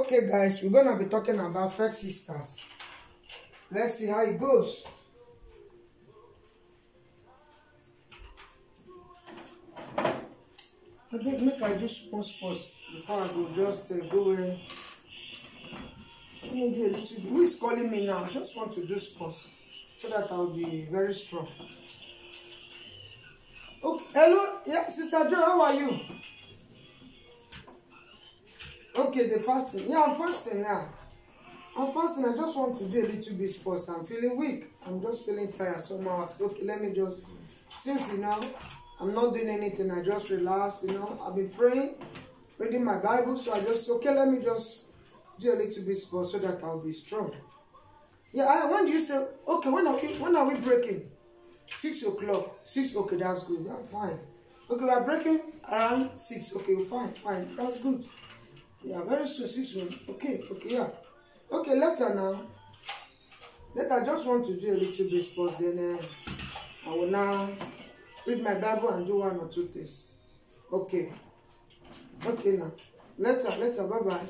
Okay, guys, we're gonna be talking about fake sisters. Let's see how it goes. I think make I do small pause before I go just go in. Let me do a little bit. Who is calling me now? I just want to do pause so that I'll be very strong. Okay, hello, yeah, Sister Joe, how are you? Okay, the fasting. Yeah, I'm fasting now. I'm fasting. I just want to do a little bit sports. I'm feeling weak. I'm just feeling tired somehow. I said, okay, let me just, since I'm not doing anything, I just relax. I've been praying, reading my Bible. So I just, okay, let me just do a little bit sports so that I'll be strong. Yeah, when do you say, okay, when are we breaking? 6 o'clock. 6, okay, that's good. Yeah, fine. Okay, we are breaking around 6. Okay, fine. That's good. Yeah, very soon, 6 months. Okay, yeah. Okay, later now. Later, I just want to do a little bit sports. Then I will now read my Bible and do 1 or 2 things. Okay. Okay now. Later. Bye-bye.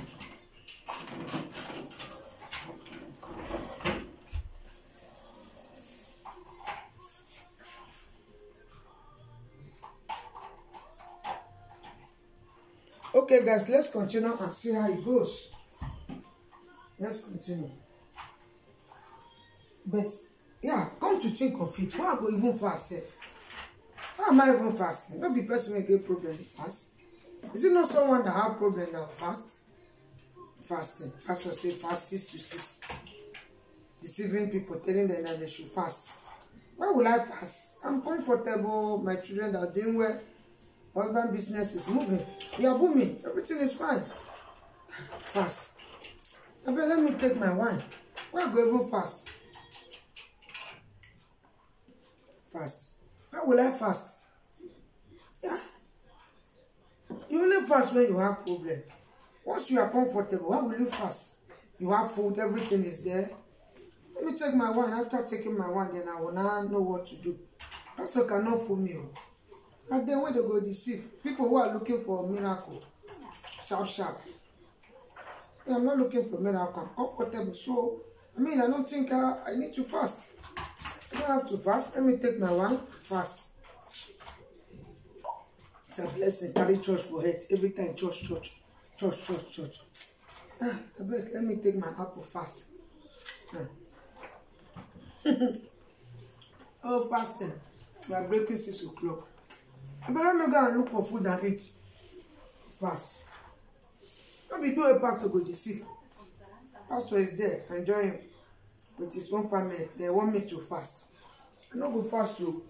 Okay, guys, let's continue and see how it goes. Let's continue. But, yeah, come to think of it, why I go even fast? Why am I even fasting? Not be person may get problem with fast. Is it not someone that have problem that fast? Fasting. Pastor say fast 6 to 6. Deceiving people, telling them that they should fast. Why will I fast? I'm comfortable, my children are doing well. Husband business is moving. We are booming. Everything is fine. Fast. I bet let me take my wine. Why I go even fast? Fast. Why will I fast? Yeah. You only fast when you have problem. Once you are comfortable, why will you fast? You have food, everything is there. Let me take my wine. After taking my wine, then I will now know what to do. Pastor cannot fool me. And then when they go deceive, people who are looking for a miracle, sharp. Yeah, I'm not looking for a miracle. I'm comfortable. So, I don't think I need to fast. I don't have to fast. Let me take my wine, fast. It's a blessing. Carry church for head. Every time, church. I beg, let me take my apple fast. Oh, fasting. We are breaking 6 o'clock. I better not go and look for food and eat. Fast. Don't be no a pastor go deceive. Pastor is there enjoying with his own family. They want me to fast. I don't go fast too.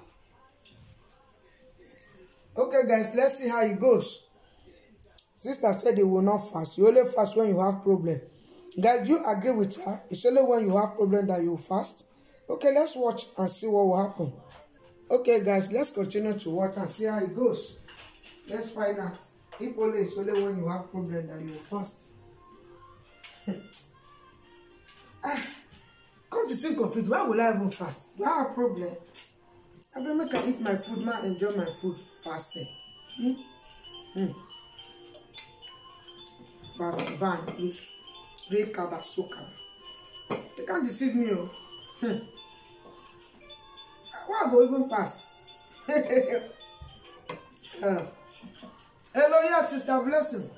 Okay, guys, let's see how it goes. Sister said they will not fast. You only fast when you have problem. Guys, do you agree with her? It's only when you have problem that you fast. Okay, let's watch and see what will happen. Okay, guys, let's continue to watch and see how it goes. Let's find out. If it's only when you have problem that you fast. Come to think of it, why will I even fast? Do I have a problem? I better make I eat my food, man, enjoy my food fasting. Fast, ban, loose. Break kaba, so kaba. They can't deceive me. Why I go even fast? Hello, yeah, Sister Blessing.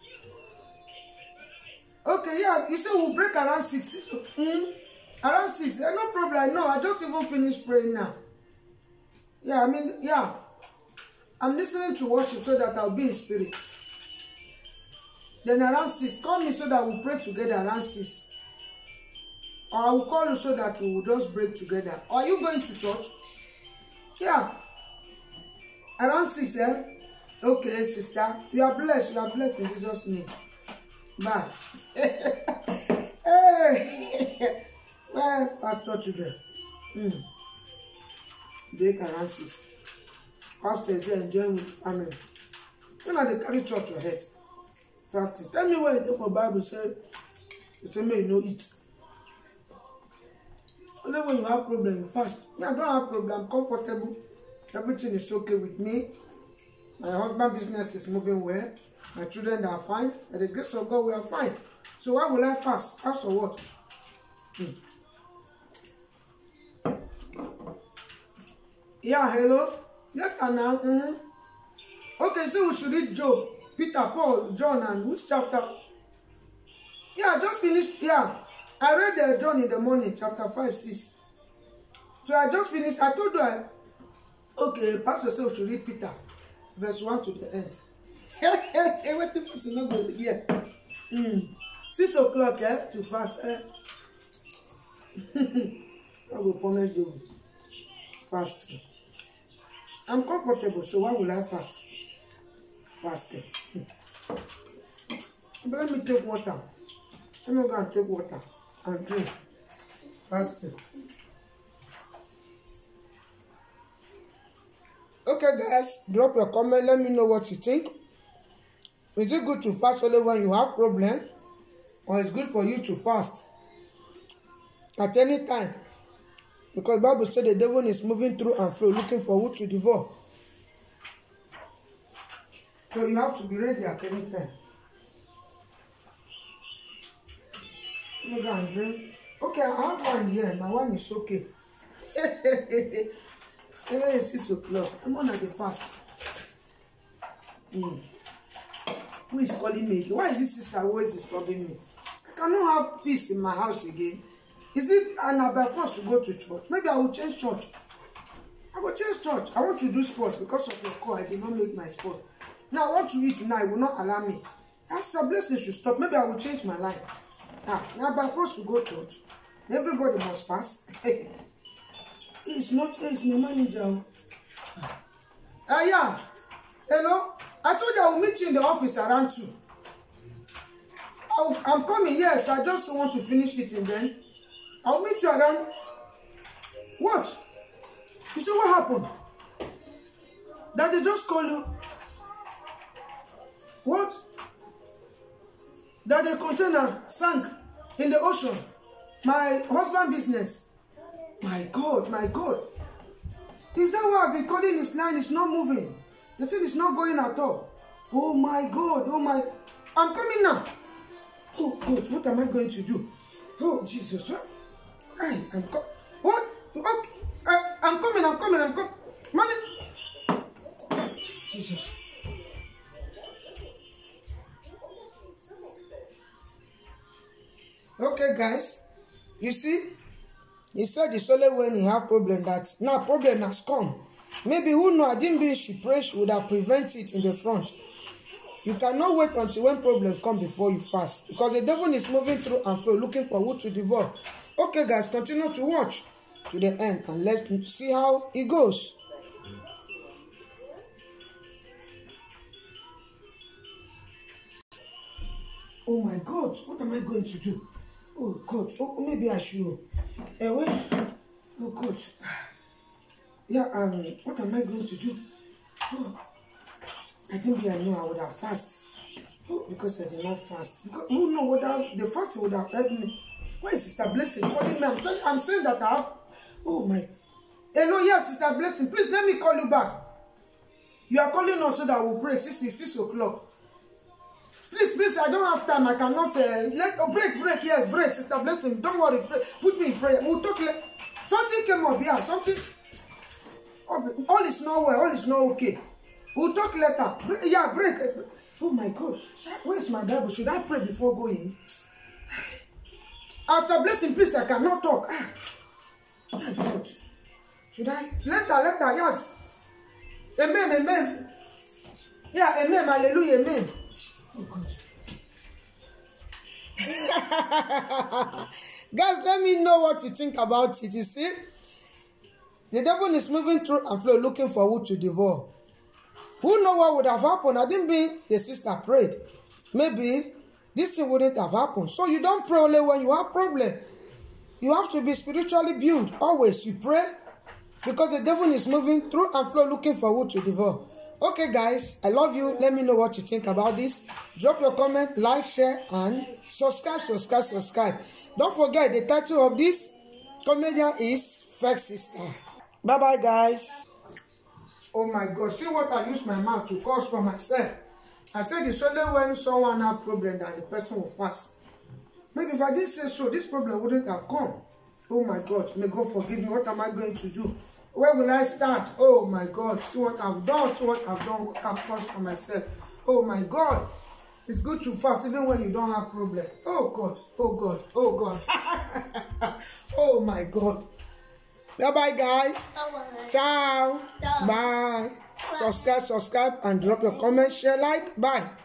Okay, yeah, you said we'll break around 6. Around 6. No problem. No, I just even finished praying now. Yeah, I'm listening to worship so that I'll be in spirit. Then around 6, call me so that we'll pray together around 6. Or I will call you so that we will just break together. Or are you going to church? Yeah. Around 6, eh? Okay, sister. You are blessed. You are blessed in Jesus' name. Bye. Hey. Well, Pastor children. Break around 6. Pastor is there enjoying with the family. You know they carry church your head. Fasting. Tell me where the Bible said. You say me you know it. Only when you have problem, you fast. Me, I don't have problem. I'm comfortable. Everything is okay with me. My husband business is moving well. My children are fine. By the grace of God, we are fine. So why will I fast? Fast for what? Yeah, hello. Yes, now. Okay, so we should read Job, Peter, Paul, John, and which chapter? Yeah, I just finished. Yeah, I read John in the morning, chapter 5, 6. So I just finished. I told you, okay, Pastor said we should read Peter, verse 1 to the end. What if not go here? 6 o'clock, to fast. I will punish you. Fast. I'm comfortable, so why will I fast? Fasting. But let me take water. Let me go and take water and drink. Fasting. Okay, guys, drop your comment. Let me know what you think. Is it good to fast only when you have problem, or it's good for you to fast at any time? Because Bible said the devil is moving through and fro, looking for who to devour. So you have to be ready at any time. Let me go and drink. Okay, I have one here. My one is okay. It's 6 o'clock. I'm on at the fast. Who is calling me? Why is this sister always disturbing me? I cannot have peace in my house again. Is it an by force to go to church? Maybe I will change church. I will change church. I want to do sports because of your call. I did not make my sport. Now I want to eat now. It will not allow me. That's a blessing should stop. Maybe I will change my life. Now by force to go to church. Everybody must fast. It's not. It's my manager. Yeah. Hello. I told you I will meet you in the office around 2. I'm coming. Yes, I just want to finish eating then. I'll meet you around. What? You say what happened? That they just call you? What? That the container sank in the ocean. My husband's business. My God, my God. Is that why I've been calling this line? It's not moving. The thing is not going at all. Oh my God, oh my. I'm coming now. Oh God, what am I going to do? Oh Jesus. I'm coming. What? Okay. I'm coming. Money. Jesus. Okay, guys. You see? He said it's only when he have problem that now problem has come. Maybe who know, I didn't be she prayed, she would have prevented it in the front. You cannot wait until when problem come before you fast. Because the devil is moving through and fro looking for who to devour. Okay, guys, continue to watch to the end and let's see how it goes. Oh my God, what am I going to do? Oh God, oh maybe I should. Wait. Oh God. Yeah, what am I going to do? Oh, I think I know I would have fast. Oh, because I did not fast. Because who know what the fasting would have helped me. Why is Sister Blessing calling me? I'm saying that I have. Oh my. Hello, yes, Sister Blessing. Please let me call you back. You are calling us so that we'll break. 6 o'clock. Please, I don't have time. I cannot break. Yes, break. Sister Blessing, don't worry. Pray. Put me in prayer. We'll talk later. Something came up here. Something. All is not well. All is not okay. We'll talk later. Yeah, break. Oh my God. Where's my Bible? Should I pray before going? After Blessing, please, I cannot talk. Oh God. Should I? Later, yes. Amen. Yeah, amen, hallelujah, amen. Oh God. Guys, let me know what you think about it. You see? The devil is moving through and flow looking for who to devour. Who know what would have happened? I didn't be the sister prayed. Maybe this thing wouldn't have happened. So you don't pray only when you have problem. You have to be spiritually built. Always you pray because the devil is moving through and flow looking for who to devour. Okay, guys, I love you. Let me know what you think about this. Drop your comment, like, share, and subscribe. Don't forget the title of this comedian is Fake Sister. Bye-bye, guys. Oh my God, see what I use my mouth to cause for myself. I said it's only when someone has problem that the person will fast. Maybe if I didn't say so, this problem wouldn't have come. Oh my God, may God forgive me. What am I going to do? Where will I start? Oh my God, see what I've done, see what I've done, what I've caused for myself. Oh my God, it's good to fast even when you don't have problem. Oh God, oh God, oh God. Oh my God. Bye-bye, guys. Bye-bye. Ciao. Bye. Subscribe, and drop your comment, share, like. Bye.